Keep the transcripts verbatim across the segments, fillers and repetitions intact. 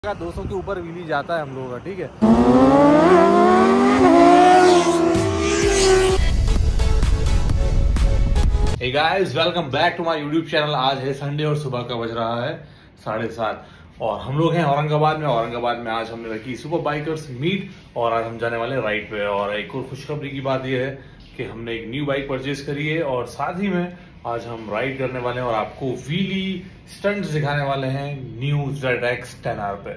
का दो सौ के ऊपर व्हीली जाता है हम लोगों का, ठीक है। Hey guys, welcome back to my YouTube channel. आज है संडे और सुबह का बज रहा है साढ़े सात और हम लोग हैं औरंगाबाद में। औरंगाबाद में आज हमने रखी सुपर बाइकर्स मीट और आज हम जाने वाले हैं राइड पे। और एक और खुशखबरी की बात यह है कि हमने एक न्यू बाइक परचेज करी है और साथ ही में आज हम राइड करने वाले हैं और आपको व्हीली स्टंट्स दिखाने वाले हैं new Z X ten R पे।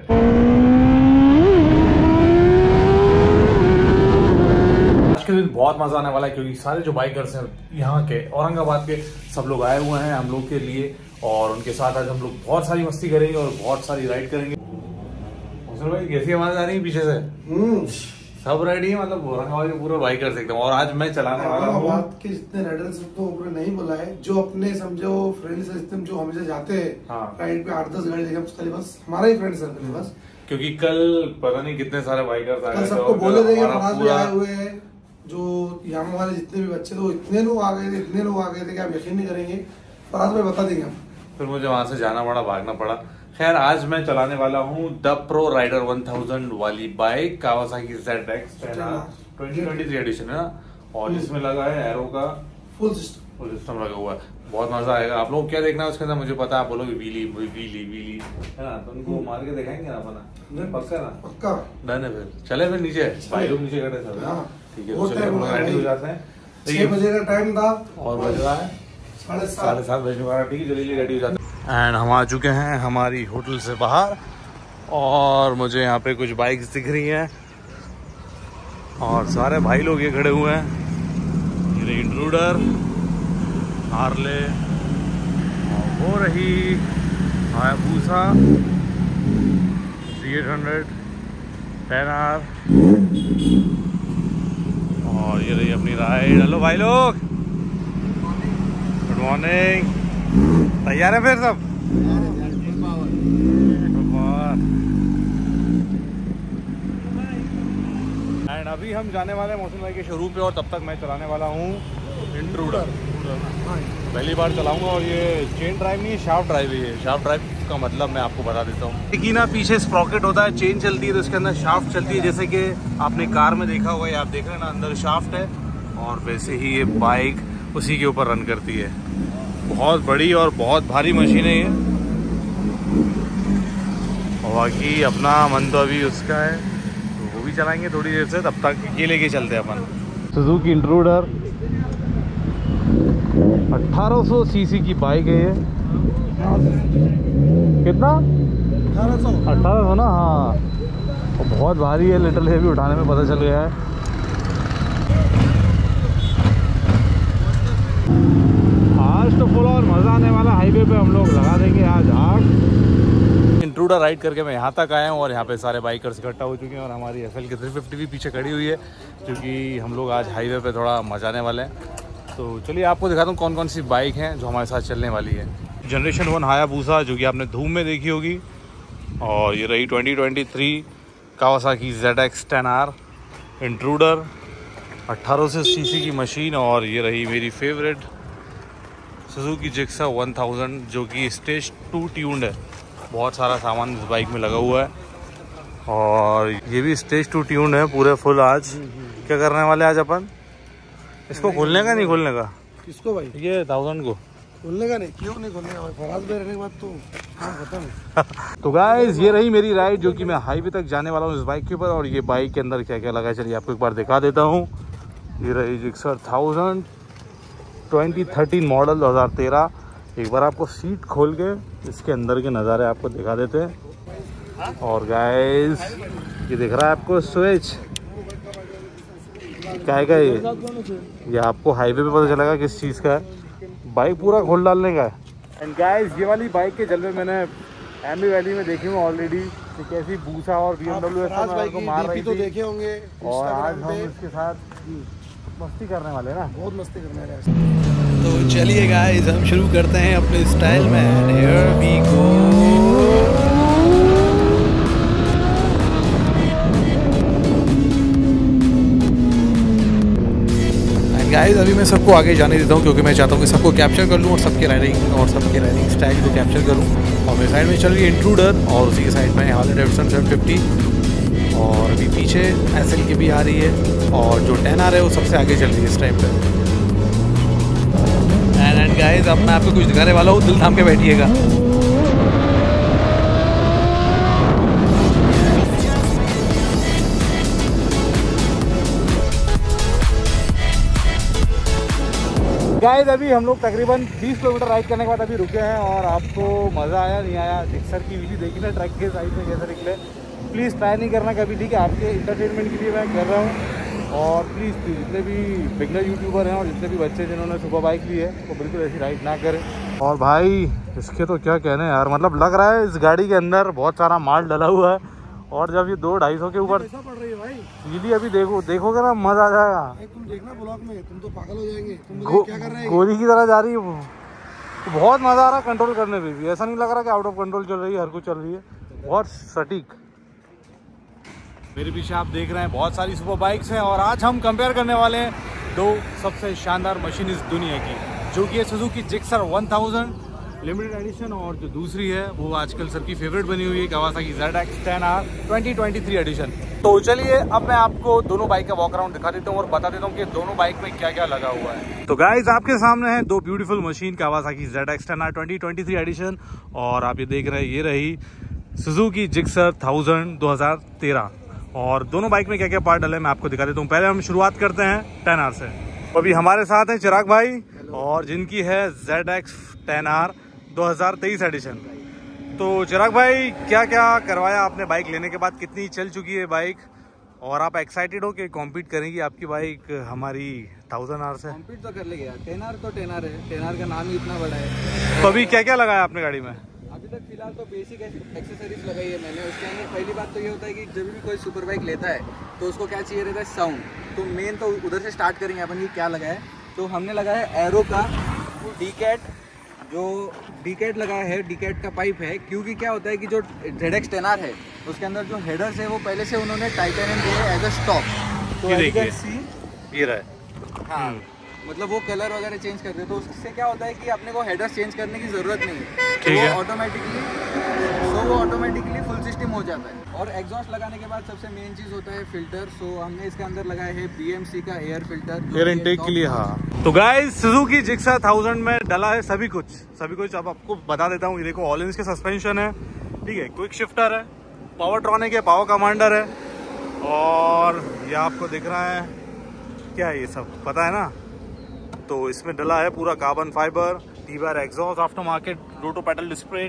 आज के दिन बहुत मजा आने वाला है क्योंकि सारे जो बाइकर्स हैं यहाँ के औरंगाबाद के सब लोग आए हुए हैं हम लोग के लिए और उनके साथ आज हम लोग बहुत सारी मस्ती करेंगे और बहुत सारी राइड करेंगे। भाई कैसी आवाज आ रही है पीछे से? सब रेडी है, मतलब औरंगाबाद के पूरे बाइकर्स एकदम। और आज मैं चलाने वाला हूँ औरंगाबाद के जितने राइडर्स तो ऊपर नहीं बोला है, जो अपने समझो फ्रेंड सिस्टम जो हमेशा जाते हैं हाँ। राइड पे आठ दस गाड़ी लेके बस हमारा ही फ्रेंड सर्कल है बस। क्योंकि कल पता नहीं कितने सारे बाइकर्स आए थे, सबको बोले थे फराज भी आए हुए हैं, जो यहाँ वाले जितने भी बच्चे थे इतने लोग आ गए थे इतने लोग आ गए थे कि आप यकीन नहीं करेंगे। फराज भाई बता देंगे हम। फिर मुझे वहां से जाना पड़ा, भागना पड़ा। खैर आज मैं चलाने वाला हूँ the pro rider one thousand वाली bike Kawasaki Z X ten R twenty twenty three edition है ना। और इसमें लगा है एरो का फुल सिस्टम फुल सिस्टम लगा हुआ है। बहुत मजा आएगा। आप लोग क्या देखना है उसके अंदर मुझे पता है, आप बोलोगे व्हीली व्हीली व्हीली है ना, तो उनको मार के दिखाएंगे ना अपना। पक्का ना? पक्का डन है। फिर चले फिर नीचे भाई लोग नीचे खड़े सब, ठीक है रेडी हो जाते हैं। छह बजे का टाइम था और बज रहा है साढ़े साढ़े सात बजने वाला, ठीक है जल्दी रेडी हो जाते हैं। एंड हम आ चुके हैं हमारी होटल से बाहर और मुझे यहाँ पे कुछ बाइक्स दिख रही हैं और सारे भाई लोग ये खड़े हुए हैं। ये इंट्रूडर, हार्ले और वो रही Hayabusa three eight hundred ten R और ये रही अपनी राइड। हेलो भाई लोग, गुड मॉर्निंग। तैयार है फिर सब? एंड अभी हम जाने वाले हैं मौसम भाई के शोरूम पे और तब तक मैं चलाने वाला हूँ इंट्रूडर। पहली बार चलाऊंगा और ये चेन ड्राइव नहीं है, शाफ्ट ड्राइव ही है। शाफ्ट ड्राइव का मतलब मैं आपको बता देता हूँ। देखिए ना, पीछे स्प्रॉकेट होता है, चेन चलती है तो इसके अंदर शाफ्ट चलती है। जैसे कि आपने कार में देखा हुआ है, आप देख रहे हैं ना, अंदर शाफ्ट है और वैसे ही ये बाइक उसी के ऊपर रन करती है। बहुत बड़ी और बहुत भारी मशीन है ये। और बाकी अपना मन तो अभी उसका है तो वो भी चलाएंगे थोड़ी देर से, तब तक ये लेके चलते हैं अपन। सुजुकी इंट्रूडर अठारह सौ सीसी की बाइक है ये। कितना? अठारह सौ अठारह सौ ना, हाँ। और बहुत भारी है, लिटिल हेवी उठाने में पता चल गया है। आज तो फुल और मज़ा आने वाला। हाईवे पे हम लोग लगा देंगे आज आग। इंट्रूडर राइड करके मैं यहाँ तक आया हूँ और यहाँ पे सारे बाइकर्स इकट्ठा हो चुके हैं और हमारी एफ एल की थ्री फिफ्टी भी पीछे खड़ी हुई है क्योंकि हम लोग आज हाईवे पे थोड़ा मजाने वाले हैं। तो चलिए आपको दिखाता हूँ कौन कौन सी बाइक हैं जो हमारे साथ चलने वाली है। जनरेशन वन हायाबुसा जो कि आपने धूम में देखी होगी, और ये रही twenty twenty three Kawasaki Z X ten R Intruder अट्ठारह सौ सी सी की मशीन। और ये रही मेरी favourite Suzuki Gixxer one thousand जो कि स्टेज टू ट्यून्ड है। बहुत सारा सामान इस बाइक में लगा हुआ है और ये भी स्टेज टू ट्यून्ड है पूरे फुल। आज क्या करने वाले आज अपन? इसको खोलने का नहीं खोलने का? किसको भाई? ये थाउजेंड को खोलने का नहीं? क्यों नहीं खोलने का भाई? फराज में रहने के बाद तो खत्म। तो गाइस ये रही मेरी राइड जो कि मैं हाईवे तक जाने वाला हूँ इस बाइक के ऊपर। और ये बाइक के अंदर क्या क्या लगा है चलिए आपको एक बार दिखा देता हूँ। ये रही Gixxer thousand twenty thirteen model दो हज़ार तेरह। एक बार आपको सीट खोल के इसके अंदर के नज़ारे आपको दिखा देते हैं। और गाइस ये दिख रहा है आपको स्विच, क्या है ये? ये आपको हाईवे पे पता चलेगा किस चीज़ का है। बाइक पूरा खोल डालने का है। एंड गाइस ये वाली बाइक के जलवे मैंने एम्बी वैली में देखी हूँ ऑलरेडी कि कैसी बूसा और बी एम डब्ल्यू को मार रही तो देखे होंगे। और आज हम इसके साथ मस्ती करने वाले हैं ना, बहुत मस्ती करने वाले हैं। तो चलिए गाइस हम शुरू करते हैं अपने स्टाइल में। Here we go. गाइस अभी मैं सबको आगे जाने देता हूँ क्योंकि मैं चाहता हूँ कि सबको कैप्चर कर लूँ और सबके राइडिंग और सबके राइडिंग स्टाइल को कैप्चर करूँ। और मेरे साइड में चल रही है इंट्रूडर और उसी के साइड में हार्ले डेविडसन सेवन फिफ्टी और अभी पीछे एस एल की भी आ रही है और जो टेन आर है वो सबसे आगे चल रही है इस टाइम पे। एंड एंड गाइस अब मैं आपको कुछ दिखाने वाला हूँ, दिल थाम के बैठिएगा। गाइस अभी हम लोग तकरीबन बीस किलोमीटर राइड करने के बाद अभी रुके हैं और आपको मज़ा आया नहीं आया, जिक्सर की वीडियो देखी ना ट्रैक के साइड में कैसे निकले, प्लीज़ ट्राई नहीं करना कभी, ठीक है? आपके इंटरटेनमेंट के लिए मैं कर रहा हूँ। और प्लीज़ प्लीज़ जितने भी बिगनर यूट्यूबर हैं और जितने भी बच्चे जिन्होंने सुपर बाइक ली है वो बिल्कुल ऐसी राइड ना करें। और भाई इसके तो क्या कहने यार, मतलब लग रहा है इस गाड़ी के अंदर बहुत सारा माल डला हुआ है और जब ये दो ढाई सौ के ऊपर पड़ रही है भाई सीधी अभी देखो देखोगे ना मजा आ जाएगा। तुम देखना ब्लॉग में, तुम तो पागल हो जाएंगे, तुम गो, क्या कर रहे हैं? गोली की तरह जा रही है वो, तो बहुत मजा आ रहा है कंट्रोल करने में भी, ऐसा नहीं लग रहा कि आउट ऑफ कंट्रोल चल रही है, हर कुछ चल रही है बहुत सटीक। मेरे पीछे आप देख रहे हैं बहुत सारी सुपर बाइक्स हैं और आज हम कंपेयर करने वाले हैं दो सबसे शानदार मशीन इस दुनिया की, जो कि है Suzuki Gixxer one thousand limited edition और जो दूसरी है वो आजकल सबकी फेवरेट बनी हुई है Kawasaki Z X ten R twenty twenty three edition. तो चलिए अब मैं आपको दोनों बाइक का वॉक अराउंड दिखा देता हूँ और बता देता हूँ कि दोनों बाइक में क्या क्या लगा हुआ है। तो गाइज आपके सामने है दो beautiful machine Kawasaki Z X ten R twenty twenty three edition और आप ये देख रहे हैं ये रही सुजुकी जिक्सर थाउजेंड दो हज़ार तेरह। और दोनों बाइक में क्या क्या पार्ट डले मैं आपको दिखा देता हूँ। पहले हम शुरुआत करते हैं टेन आर से। अभी हमारे साथ है चिराग भाई और जिनकी है ज़ेड एक्स टेन आर दो हज़ार तेईस एडिशन। तो चिराग भाई क्या क्या करवाया आपने बाइक लेने के बाद, कितनी चल चुकी है बाइक और आप एक्साइटेड हो कि कॉम्पीट करेंगी आपकी बाइक हमारी थाउजेंड आर से? कॉम्पीट तो कर लेंगे यार, टेन आर तो टेन आर है, टेन आर का नाम ही इतना बड़ा है। तो अभी क्या क्या लगाया आपने गाड़ी में? अभी तक फिलहाल तो बेसिक एक्सेसरीज लगाई है मैंने। उसके अंदर पहली बात तो ये होता है कि जब भी कोई सुपर बाइक लेता है तो उसको क्या चाहिए रहता है, साउंड। तो मेन तो उधर से स्टार्ट करेंगे अपन कि क्या लगाया है। तो हमने लगाया है एरो का डी कैट, जो डी कैट लगाया है, डी कैट का पाइप है, क्योंकि क्या होता है कि जो ज़ेड एक्स टेन आर है उसके अंदर जो हेडर्स है वो पहले से उन्होंने टाइटेनियम दिए है एज अ स्टॉक। तो ये देखिए सी ये रहा, हाँ मतलब वो कलर वगैरह चेंज करते हैं तो उससे क्या होता है कि अपने को हेडर्स चेंज करने की ज़रूरत नहीं है, तो वो ऑटोमेटिकली सो वो ऑटोमेटिकली फुल सिस्टम हो जाता है। और एग्जॉस्ट लगाने के बाद सबसे मेन चीज़ होता है फिल्टर। सो हमने इसके अंदर लगाया है बीएमसी का एयर फिल्टर, एयर इनटेक के लिए। हाँ तो गाइस सुजुकी जिक्सर थाउजेंड में डला है सभी कुछ सभी कुछ अब आपको बता देता हूँ। ये देखो ऑल इंस के सस्पेंशन है, ठीक है, क्विक शिफ्टर है, पावर ट्रॉनिक है, पावर कमांडर है और ये आपको दिख रहा है क्या है, ये सब पता है ना। तो इसमें डला है पूरा carbon fibre, T bar exhaust, aftermarket roto pedal display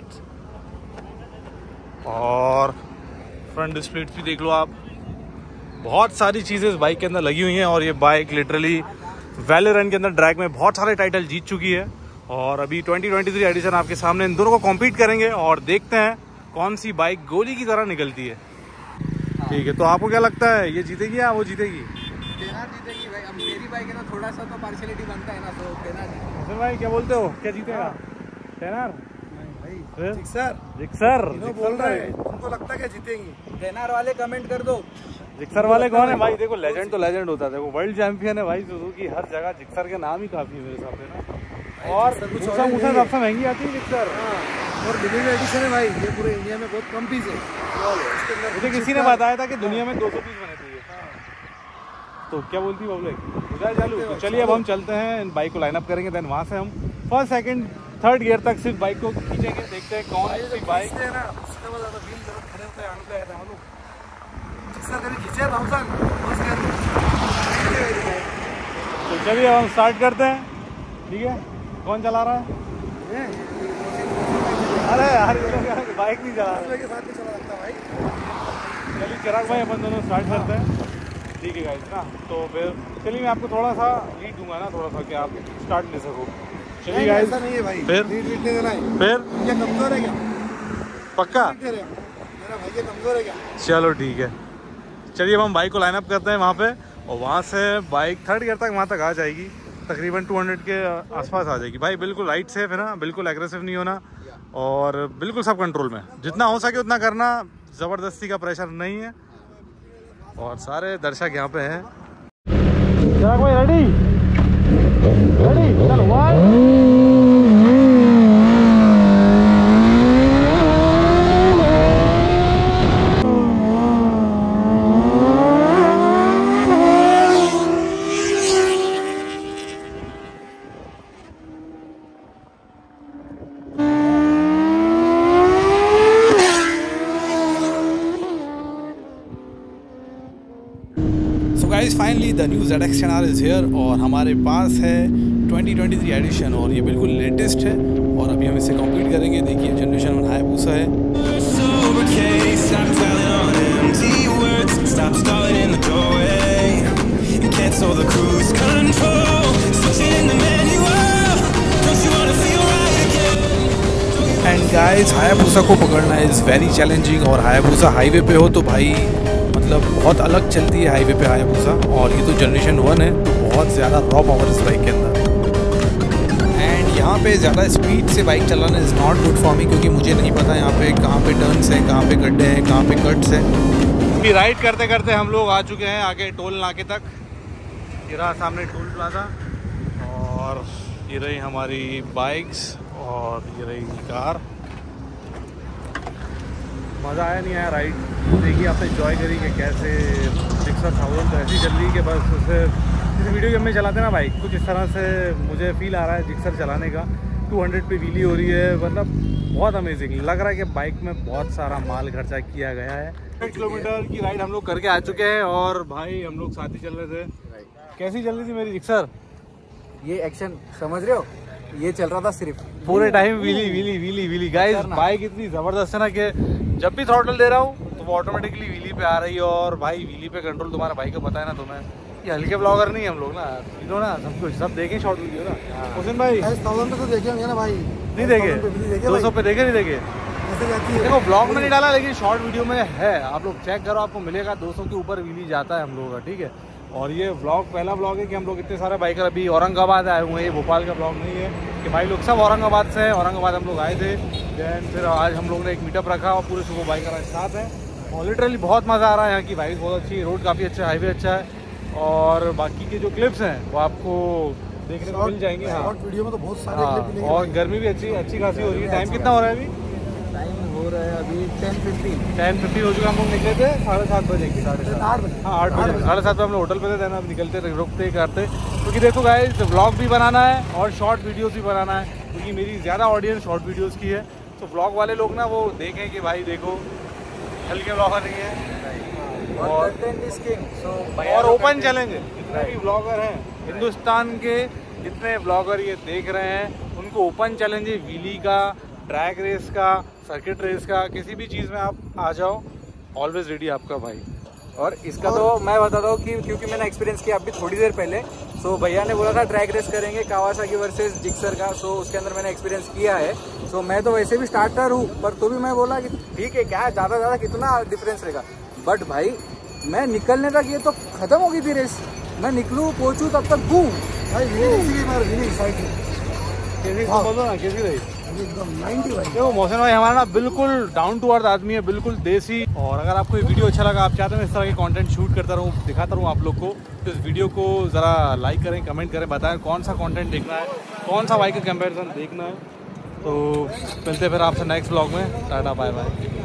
और फ्रंट डिस्प्ले भी देख लो आप। बहुत सारी चीज़ें इस बाइक के अंदर लगी हुई हैं और ये बाइक लिटरली वैले रन के अंदर ड्रैग में बहुत सारे टाइटल जीत चुकी है और अभी ट्वेंटी ट्वेंटी थ्री एडिशन आपके सामने, इन दोनों को कॉम्पीट करेंगे और देखते हैं कौन सी बाइक गोली की तरह निकलती है। ठीक है, तो आपको क्या लगता है ये जीतेगी या वो जीतेगी? टेन आर जीतेगी भाई। अब मेरी बाइक है तो थोड़ा सा तो पार्शियलिटी बनता है ना, तो टेन आर जीतेगी। भाई क्या बोलते हो, क्या जीतेगा? टेन आर जिक्सर जिक्सर बोल रहे हैं, तुमको लगता है क्या जीतेंगी? टेन आर वाले कमेंट कर दो। जिक्सर वाले कौन है भाई? देखो लेजेंड तो लेजेंड होता है, देखो वर्ल्ड चैंपियन है भाई सुजुकी हर जगह, जिक्सर के नाम ही काफी है मेरे हिसाब से ना। और दूसरा मुझे सबसे महंगी आती है जिक्सर और लिमिटेड एडिशन है भाई, ये पूरे इंडिया में बहुत कम पीस है। मुझे किसी ने बताया था कि दुनिया में दो सौ पीस बने थे। तो क्या बोलती है पब्लिक, हो जाए चालू? तो चलिए अब हम चलते हैं, इन बाइक को लाइन अप करेंगे, देन वहाँ से हम फर्स्ट सेकंड थर्ड गियर तक सिर्फ बाइक को खींचेंगे, देखते हैं कौन सी बाइक है ना, उससे बहुत ज़्यादा फील करो, खड़े होते हैं आनंद आया था हम लोग। जिक्सर कभी खींचे थाउजेंड बस कर। तो चलिए हम स्टार्ट करते हैं, ठीक है? कौन चला रहा है? अरे यार बाइक नहीं चला रहा के साथ नहीं चला सकता भाई। चलिए चिराग भाई अपन दोनों स्टार्ट करते हैं, ठीक है गाइस ना। तो फिर चलिए मैं आपको थोड़ा सा लीड दूंगा ना, थोड़ा सा कि आप स्टार्ट ले सको। चलिए गाइस, ऐसा नहीं है भाई, फिर लीड लीड नहीं देना है। फिर क्या कमजोर है क्या? पक्का? मेरा भाई ये कमजोर है क्या? चलो ठीक है, चलिए अब हम बाइक को लाइन अप करते हैं वहाँ पे और वहाँ से बाइक थर्ड गियर तक वहाँ तक आ जाएगी, तकरीबन दो सौ के आसपास आ जाएगी भाई। बिल्कुल राइट सेफ है ना, बिल्कुल एग्रेसिव नहीं होना और बिल्कुल सब कंट्रोल में, जितना हो सके उतना करना, ज़बरदस्ती का प्रेशर नहीं है। और सारे दर्शक यहाँ पे हैं। चिराग भाई रेडी रेडी चलो one guys finally the new Z X ten R is here और हमारे पास है ट्वेंटी ट्वेंटी थ्री एडिशन और ये बिल्कुल लेटेस्ट है और अभी हम इसे कंप्लीट करेंगे। देखिए जनरेशन वन हायाबुसा है। एंड गाइस हायाबुसा को पकड़ना इज़ वेरी चैलेंजिंग और हायाबुसा हाईवे पे हो तो भाई मतलब बहुत अलग चलती है हाईवे पे हायाबुसा और ये तो जनरेशन वन है तो बहुत ज़्यादा रॉ पावर इस बाइक के अंदर। एंड यहाँ पे ज़्यादा स्पीड से बाइक चलाना is not good for me क्योंकि मुझे नहीं पता यहाँ पे कहाँ पे टर्न्स हैं, कहाँ पे गड्ढे हैं, कहाँ पे कट्स हैं। अभी राइड करते करते हम लोग आ चुके हैं आगे टोल नाके तक। ये रहा सामने टोल प्लाजा और ये रही हमारी बाइक्स और ये रही कार। मज़ा आया नहीं आया राइड? देखिए आपने एंजॉय करी कि कैसे जिक्सर थाउजेंड तो ऐसी चल रही कि बस उससे जैसे वीडियो गेम में चलाते ना बाइक कुछ इस तरह से मुझे फील आ रहा है जिक्सर चलाने का। टू हंड्रेड पे व्हीली हो रही है, मतलब बहुत अमेजिंग लग रहा है कि बाइक में बहुत सारा माल खर्चा किया गया है। एक किलोमीटर की राइड हम लोग करके आ चुके हैं और भाई हम लोग साथ ही चल रहे थे। कैसी चल रही थी मेरी जिक्सर? ये एक्शन समझ रहे हो, ये चल रहा था सिर्फ पूरे time wheelie wheelie wheelie wheelie. Guys bike इतनी ज़बरदस्त है ना कि जब भी थ्रॉटल दे रहा हूँ तो वो ऑटोमेटिकली व्हीली पे आ रही है और भाई व्हीली पे कंट्रोल तुम्हारा भाई को पता है ना तुम्हें। ये हल्के ब्लॉगर नहीं है हम लोग ना, यू ना सब कुछ सब देखें शॉर्ट वीडियो ना। हुसैन भाई थाउजेंड पे तो देखे होंगे ना भाई? नहीं देखे, दो सौ पे देखे नहीं देखे? देखो ब्लॉग में नहीं डाला लेकिन शॉर्ट वीडियो में है, आप लोग चेक करो आपको मिलेगा। दो सौ के ऊपर व्हीली जाता है हम लोगों का, ठीक है। और ये व्लॉग पहला व्लॉग है कि हम लोग इतने सारे बाइकर अभी औरंगाबाद आए हुए हैं। ये भोपाल का व्लॉग नहीं है कि भाई लोग सब औरंगाबाद से हैं। औरंगाबाद हम लोग आए थे, देन फिर आज हम लोग ने एक मीटअप रखा और पूरे सुबह बाइकर आज साथ हैं और लिटरली बहुत मज़ा आ रहा है। यहाँ की बाइक बहुत अच्छी है, रोड काफ़ी अच्छा है, हाईवे अच्छा है और बाकी के जो क्लिप्स हैं वो आपको देखने को मिल जाएंगे। हाँ वीडियो में तो बहुत सारे हाँ, क्लिप मिलेंगे। और गर्मी भी अच्छी अच्छी खासी हो रही है। टाइम कितना हो रहा है अभी? टाइम हो रहा है अभी टेन फिफ्टीन टेन फिफ्टीन हो चुका। हम लोग निकले थे साढ़े सात बजे की, साढ़े सात आठ बजे हाँ आठ बजे साढ़े सात पे हम लोग होटल पे थे। देना अब निकलते रुकते करते क्योंकि देखो गाइस व्लॉग भी बनाना है और शॉर्ट वीडियोस भी बनाना है क्योंकि मेरी ज़्यादा ऑडियंस शॉर्ट वीडियोस की है। तो व्लॉग वाले लोग ना वो देखें कि भाई देखो हल्के व्लॉगर नहीं है और और ओपन चैलेंज है। जितने भी ब्लॉगर हैं हिंदुस्तान के, जितने ब्लॉगर ये देख रहे हैं उनको ओपन चैलेंज है व्हीली का, ट्रैक रेस का, सर्किट रेस का, किसी भी चीज़ में आप आ जाओ, ऑलवेज रेडी आपका भाई। और इसका तो मैं बताता हूँ कि क्योंकि मैंने एक्सपीरियंस किया अभी थोड़ी देर पहले। सो भैया ने बोला था ट्रैक रेस करेंगे कावासाकी वर्सेस जिक्सर का, सो उसके अंदर मैंने एक्सपीरियंस किया है। सो मैं तो वैसे भी स्टार्टर हूँ पर तो भी मैं बोला कि ठीक है क्या ज़्यादा ज़्यादा कितना डिफरेंस रहेगा। बट भाई मैं निकलने तक ये तो खत्म हो गई थी रेस। मैं निकलूँ पहुँचूँ तब तक बूम भाई विनी बार विनी साइड कैसी बोलो ना कैसी रही? एकदम नाइंटी भाई। देखो मोहसिन भाई हमारा ना बिल्कुल डाउन टू अर्थ आदमी है, बिल्कुल देसी। और अगर आपको ये वीडियो अच्छा लगा, आप चाहते हैं इस तरह के कंटेंट शूट करता रहूँ, दिखाता रहूँ आप लोग को, तो इस वीडियो को ज़रा लाइक करें, कमेंट करें, बताएं कौन सा कंटेंट देखना है, कौन सा बाइक का कंपैरिजन देखना है। तो मिलते हैं फिर आपसे नेक्स्ट व्लॉग में। Tata bye bye.